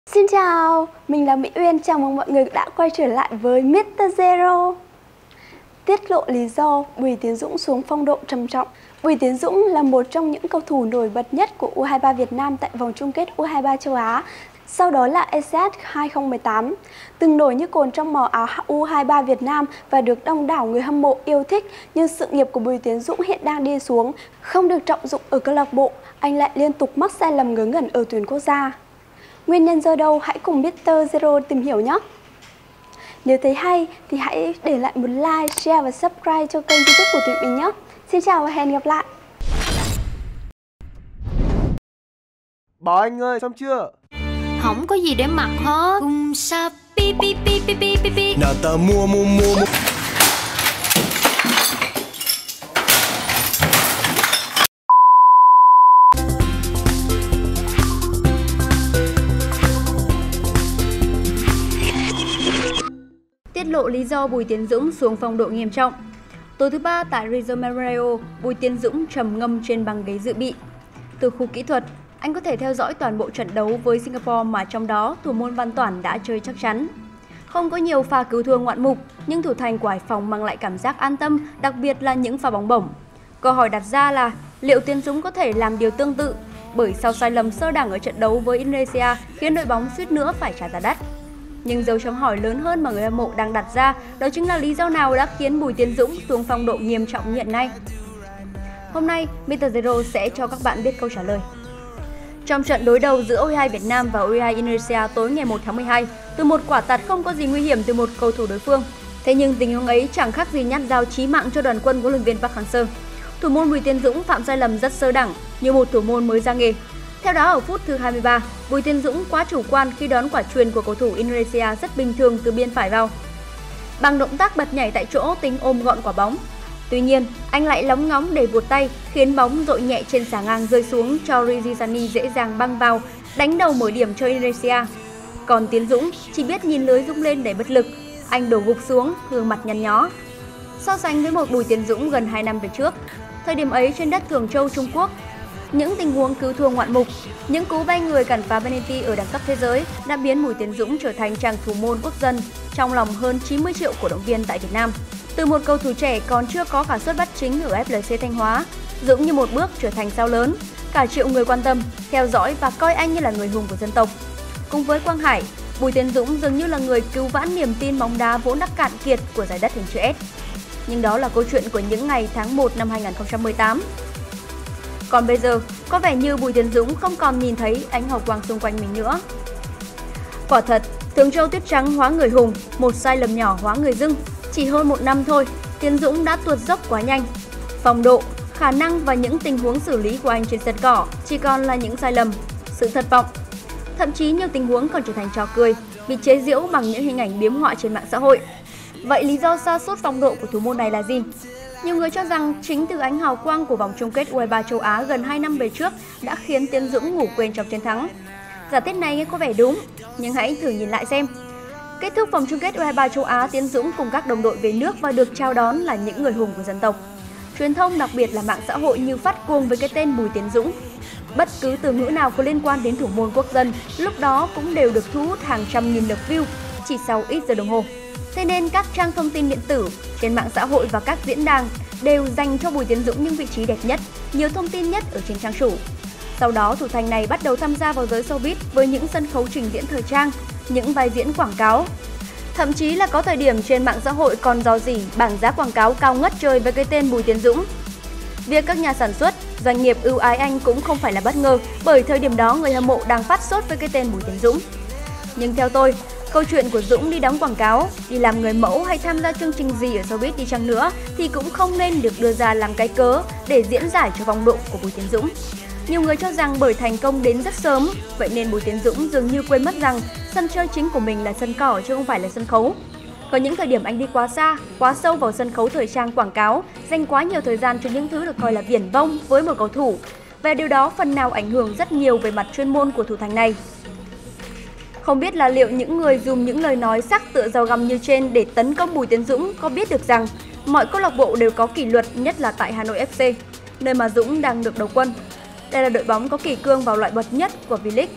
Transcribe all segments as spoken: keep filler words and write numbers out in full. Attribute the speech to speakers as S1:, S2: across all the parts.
S1: Xin chào, mình là Mỹ Uyên, chào mừng mọi người đã quay trở lại với mít tơ Zero. Tiết lộ lý do Bùi Tiến Dũng xuống phong độ trầm trọng. Bùi Tiến Dũng là một trong những cầu thủ nổi bật nhất của U hai ba Việt Nam tại vòng chung kết U hai ba châu Á, sau đó là a si át hai không một tám. Từng nổi như cồn trong màu áo U hai ba Việt Nam và được đông đảo người hâm mộ yêu thích, nhưng sự nghiệp của Bùi Tiến Dũng hiện đang đi xuống. Không được trọng dụng ở câu lạc bộ, anh lại liên tục mắc sai lầm ngớ ngẩn ở tuyển quốc gia. Nguyên nhân do đâu? Hãy cùng mít tơ Zero tìm hiểu nhé! Nếu thấy hay thì hãy để lại một like, share và subscribe cho kênh YouTube của tụi mình nhé! Xin chào và hẹn gặp lại!
S2: Bảo anh ơi, xong chưa?
S3: Không có gì để mặc hết. Um, sa, pi, pi, pi, pi, pi, pi, pi.
S2: Nào ta mua mua mua mua.
S4: Tiết lộ lý do Bùi Tiến Dũng xuống phong độ nghiêm trọng. Tối thứ ba tại Rio Memorial, Bùi Tiến Dũng trầm ngâm trên băng ghế dự bị. Từ khu kỹ thuật, anh có thể theo dõi toàn bộ trận đấu với Singapore mà trong đó thủ môn Văn Toản đã chơi chắc chắn. Không có nhiều pha cứu thua ngoạn mục, nhưng thủ thành của Hải Phòng mang lại cảm giác an tâm, đặc biệt là những pha bóng bổng. Câu hỏi đặt ra là liệu Tiến Dũng có thể làm điều tương tự? Bởi sau sai lầm sơ đẳng ở trận đấu với Indonesia khiến đội bóng suýt nữa phải trả giá đắt. Nhưng dấu chấm hỏi lớn hơn mà người hâm mộ đang đặt ra đó chính là lý do nào đã khiến Bùi Tiến Dũng xuống phong độ nghiêm trọng như hiện nay. Hôm nay, mít tơ Zero sẽ cho các bạn biết câu trả lời. Trong trận đối đầu giữa U hai Việt Nam và U hai Indonesia tối ngày một tháng mười hai, từ một quả tạt không có gì nguy hiểm từ một cầu thủ đối phương. Thế nhưng tình huống ấy chẳng khác gì nhát dao chí mạng cho đoàn quân huấn luyện viên Park Hang-seo. Thủ môn Bùi Tiến Dũng phạm sai lầm rất sơ đẳng như một thủ môn mới ra nghề. Theo đó, ở phút thứ hai mươi ba, Bùi Tiến Dũng quá chủ quan khi đón quả chuyền của cầu thủ Indonesia rất bình thường từ biên phải vào. Bằng động tác bật nhảy tại chỗ tính ôm gọn quả bóng. Tuy nhiên, anh lại lóng ngóng để vuột tay, khiến bóng dội nhẹ trên xà ngang rơi xuống cho Rizizani dễ dàng băng vào, đánh đầu mở điểm cho Indonesia. Còn Tiến Dũng chỉ biết nhìn lưới rung lên để bất lực, anh đổ gục xuống, gương mặt nhăn nhó. So sánh với một Bùi Tiến Dũng gần hai năm về trước, thời điểm ấy trên đất Thường Châu, Trung Quốc, những tình huống cứu thua ngoạn mục, những cú bay người cản phá penalty ở đẳng cấp thế giới đã biến Bùi Tiến Dũng trở thành chàng thủ môn quốc dân trong lòng hơn chín mươi triệu cổ động viên tại Việt Nam. Từ một cầu thủ trẻ còn chưa có cả suất bắt chính ở ép lờ xê Thanh Hóa, Dũng như một bước trở thành sao lớn, cả triệu người quan tâm, theo dõi và coi anh như là người hùng của dân tộc. Cùng với Quang Hải, Bùi Tiến Dũng dường như là người cứu vãn niềm tin bóng đá vốn đã cạn kiệt của giải đất hình chữ S. Nhưng đó là câu chuyện của những ngày tháng một năm hai nghìn không trăm mười tám. Còn bây giờ, có vẻ như Bùi Tiến Dũng không còn nhìn thấy ánh hào quang xung quanh mình nữa. Quả thật, Thường Châu tuyết trắng hóa người hùng, một sai lầm nhỏ hóa người dưng. Chỉ hơn một năm thôi, Tiến Dũng đã tuột dốc quá nhanh. Phong độ, khả năng và những tình huống xử lý của anh trên sân cỏ chỉ còn là những sai lầm, sự thất vọng. Thậm chí nhiều tình huống còn trở thành trò cười, bị chế giễu bằng những hình ảnh biếm họa trên mạng xã hội. Vậy lý do sa sút phong độ của thủ môn này là gì? Nhiều người cho rằng chính từ ánh hào quang của vòng chung kết U hai ba châu Á gần hai năm về trước đã khiến Tiến Dũng ngủ quên trong chiến thắng. Giả thiết này nghe có vẻ đúng, nhưng hãy thử nhìn lại xem. Kết thúc vòng chung kết U hai ba châu Á, Tiến Dũng cùng các đồng đội về nước và được chào đón là những người hùng của dân tộc. Truyền thông, đặc biệt là mạng xã hội như phát cuồng với cái tên Bùi Tiến Dũng. Bất cứ từ ngữ nào có liên quan đến thủ môn quốc dân lúc đó cũng đều được thu hút hàng trăm nghìn lượt view chỉ sau ít giờ đồng hồ. Thế nên các trang thông tin điện tử, trên mạng xã hội và các diễn đàn đều dành cho Bùi Tiến Dũng những vị trí đẹp nhất, nhiều thông tin nhất ở trên trang chủ. Sau đó, thủ thành này bắt đầu tham gia vào giới showbiz với những sân khấu trình diễn thời trang, những vai diễn quảng cáo. Thậm chí là có thời điểm trên mạng xã hội còn rò rỉ bảng giá quảng cáo cao ngất trời với cái tên Bùi Tiến Dũng. Việc các nhà sản xuất, doanh nghiệp ưu ái anh cũng không phải là bất ngờ, bởi thời điểm đó người hâm mộ đang phát sốt với cái tên Bùi Tiến Dũng. Nhưng theo tôi, câu chuyện của Dũng đi đóng quảng cáo, đi làm người mẫu hay tham gia chương trình gì ở showbiz đi chăng nữa thì cũng không nên được đưa ra làm cái cớ để diễn giải cho phong độ của Bùi Tiến Dũng. Nhiều người cho rằng bởi thành công đến rất sớm, vậy nên Bùi Tiến Dũng dường như quên mất rằng sân chơi chính của mình là sân cỏ chứ không phải là sân khấu. Có những thời điểm anh đi quá xa, quá sâu vào sân khấu thời trang quảng cáo, dành quá nhiều thời gian cho những thứ được coi là viển vông với một cầu thủ. Và điều đó phần nào ảnh hưởng rất nhiều về mặt chuyên môn của thủ thành này. Không biết là liệu những người dùng những lời nói sắc tựa dao găm như trên để tấn công Bùi Tiến Dũng có biết được rằng mọi câu lạc bộ đều có kỷ luật, nhất là tại Hà Nội ép xê, nơi mà Dũng đang được đầu quân. Đây là đội bóng có kỷ cương vào loại bậc nhất của V-League.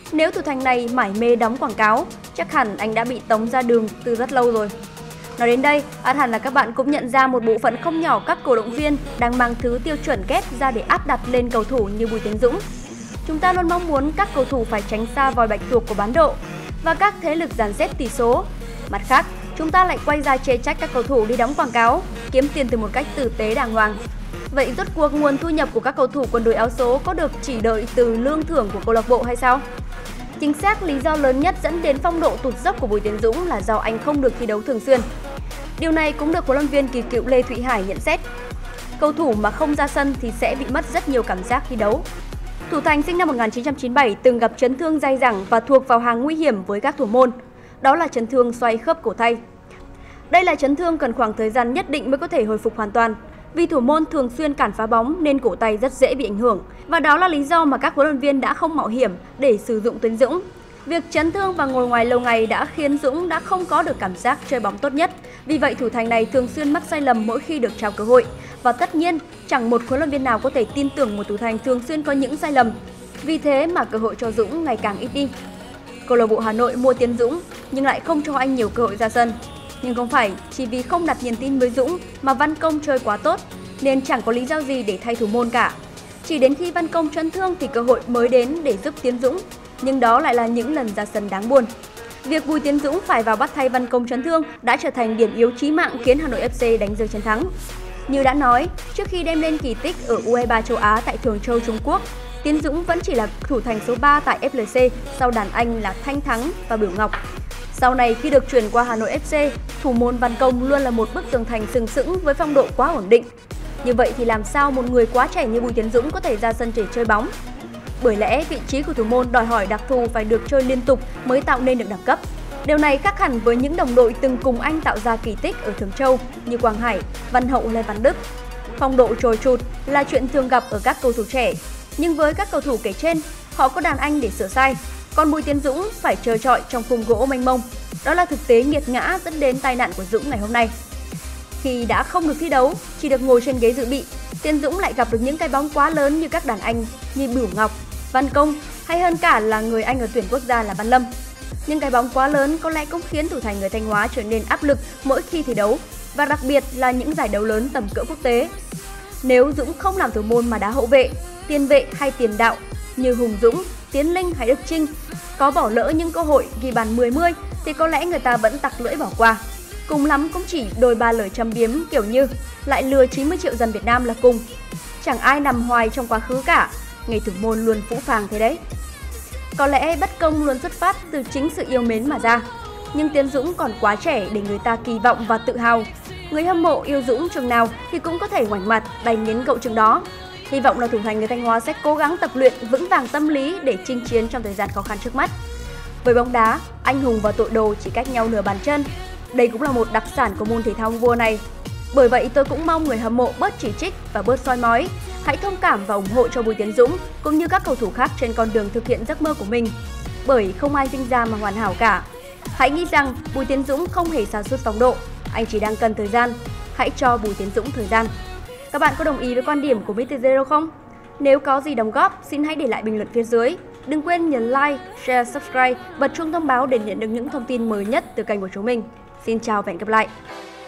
S4: Nếu thủ thành này mải mê đóng quảng cáo, chắc hẳn anh đã bị tống ra đường từ rất lâu rồi. Nói đến đây, ắt hẳn là các bạn cũng nhận ra một bộ phận không nhỏ các cổ động viên đang mang thứ tiêu chuẩn ghét ra để áp đặt lên cầu thủ như Bùi Tiến Dũng. Chúng ta luôn mong muốn các cầu thủ phải tránh xa vòi bạch tuộc của bán độ và các thế lực dàn xếp tỷ số. Mặt khác, chúng ta lại quay ra chê trách các cầu thủ đi đóng quảng cáo, kiếm tiền từ một cách tử tế đàng hoàng. Vậy rốt cuộc nguồn thu nhập của các cầu thủ quân đội áo số có được chỉ đợi từ lương thưởng của câu lạc bộ hay sao? Chính xác, lý do lớn nhất dẫn đến phong độ tụt dốc của Bùi Tiến Dũng là do anh không được thi đấu thường xuyên. Điều này cũng được huấn luyện viên kỳ cựu Lê Thụy Hải nhận xét. Cầu thủ mà không ra sân thì sẽ bị mất rất nhiều cảm giác thi đấu. Thủ thành sinh năm một nghìn chín trăm chín mươi bảy từng gặp chấn thương dai dẳng và thuộc vào hàng nguy hiểm với các thủ môn. Đó là chấn thương xoay khớp cổ tay. Đây là chấn thương cần khoảng thời gian nhất định mới có thể hồi phục hoàn toàn. Vì thủ môn thường xuyên cản phá bóng nên cổ tay rất dễ bị ảnh hưởng. Và đó là lý do mà các huấn luyện viên đã không mạo hiểm để sử dụng Tiến Dũng. Việc chấn thương và ngồi ngoài lâu ngày đã khiến Dũng đã không có được cảm giác chơi bóng tốt nhất. Vì vậy thủ thành này thường xuyên mắc sai lầm mỗi khi được trao cơ hội. Và tất nhiên, chẳng một huấn luyện viên nào có thể tin tưởng một thủ thành thường xuyên có những sai lầm. Vì thế mà cơ hội cho Dũng ngày càng ít đi. Câu lạc bộ Hà Nội mua Tiến Dũng nhưng lại không cho anh nhiều cơ hội ra sân. Nhưng không phải chỉ vì không đặt niềm tin với Dũng mà Văn Công chơi quá tốt nên chẳng có lý do gì để thay thủ môn cả. Chỉ đến khi Văn Công chấn thương thì cơ hội mới đến để giúp Tiến Dũng. Nhưng đó lại là những lần ra sân đáng buồn. Việc Bùi Tiến Dũng phải vào bắt thay Văn Công chấn thương đã trở thành điểm yếu chí mạng khiến Hà Nội ép xê đánh rơi chiến thắng. Như đã nói, trước khi đem lên kỳ tích ở U hai ba châu Á tại Thường Châu, Trung Quốc, Tiến Dũng vẫn chỉ là thủ thành số ba tại ép lờ xê sau đàn anh là Thanh Thắng và Bửu Ngọc. Sau này khi được chuyển qua Hà Nội ép xê, thủ môn Văn Công luôn là một bức tường thành sừng sững với phong độ quá ổn định. Như vậy thì làm sao một người quá trẻ như Bùi Tiến Dũng có thể ra sân để chơi bóng? Bởi lẽ vị trí của thủ môn đòi hỏi đặc thù phải được chơi liên tục mới tạo nên được đẳng cấp. Điều này khác hẳn với những đồng đội từng cùng anh tạo ra kỳ tích ở Thường Châu như Quang Hải, Văn Hậu, Lê Văn Đức. Phong độ trồi trụt là chuyện thường gặp ở các cầu thủ trẻ, nhưng với các cầu thủ kể trên, họ có đàn anh để sửa sai. Còn Bùi Tiến Dũng phải trơ trọi trong khung gỗ mênh mông. Đó là thực tế nghiệt ngã dẫn đến tai nạn của Dũng ngày hôm nay. Khi đã không được thi đấu, chỉ được ngồi trên ghế dự bị, Tiến Dũng lại gặp được những cái bóng quá lớn như các đàn anh như Bửu Ngọc, Văn Công hay hơn cả là người anh ở tuyển quốc gia là Văn Lâm. Nhưng cái bóng quá lớn có lẽ cũng khiến thủ thành người Thanh Hóa trở nên áp lực mỗi khi thi đấu và đặc biệt là những giải đấu lớn tầm cỡ quốc tế. Nếu Dũng không làm thủ môn mà đá hậu vệ, tiền vệ hay tiền đạo như Hùng Dũng, Tiến Linh hay Đức Chinh có bỏ lỡ những cơ hội ghi bàn mười mươi thì có lẽ người ta vẫn tặc lưỡi bỏ qua. Cùng lắm cũng chỉ đôi ba lời châm biếm kiểu như lại lừa chín mươi triệu dân Việt Nam là cùng. Chẳng ai nằm hoài trong quá khứ cả, nghề thủ môn luôn phũ phàng thế đấy. Có lẽ bất công luôn xuất phát từ chính sự yêu mến mà ra. Nhưng Tiến Dũng còn quá trẻ để người ta kỳ vọng và tự hào. Người hâm mộ yêu Dũng chừng nào thì cũng có thể ngoảnh mặt đánh nghiến cậu chừng đó. Hy vọng là thủ thành người Thanh Hóa sẽ cố gắng tập luyện vững vàng tâm lý để chinh chiến trong thời gian khó khăn trước mắt. Với bóng đá, anh hùng và tội đồ chỉ cách nhau nửa bàn chân. Đây cũng là một đặc sản của môn thể thao vua này. Bởi vậy tôi cũng mong người hâm mộ bớt chỉ trích và bớt soi mói. Hãy thông cảm và ủng hộ cho Bùi Tiến Dũng cũng như các cầu thủ khác trên con đường thực hiện giấc mơ của mình. Bởi không ai sinh ra mà hoàn hảo cả. Hãy nghĩ rằng Bùi Tiến Dũng không hề sa sút phong độ, anh chỉ đang cần thời gian. Hãy cho Bùi Tiến Dũng thời gian. Các bạn có đồng ý với quan điểm của mít tơ Zero không? Nếu có gì đóng góp, xin hãy để lại bình luận phía dưới. Đừng quên nhấn like, share, subscribe, bật chuông thông báo để nhận được những thông tin mới nhất từ kênh của chúng mình. Xin chào và hẹn gặp lại!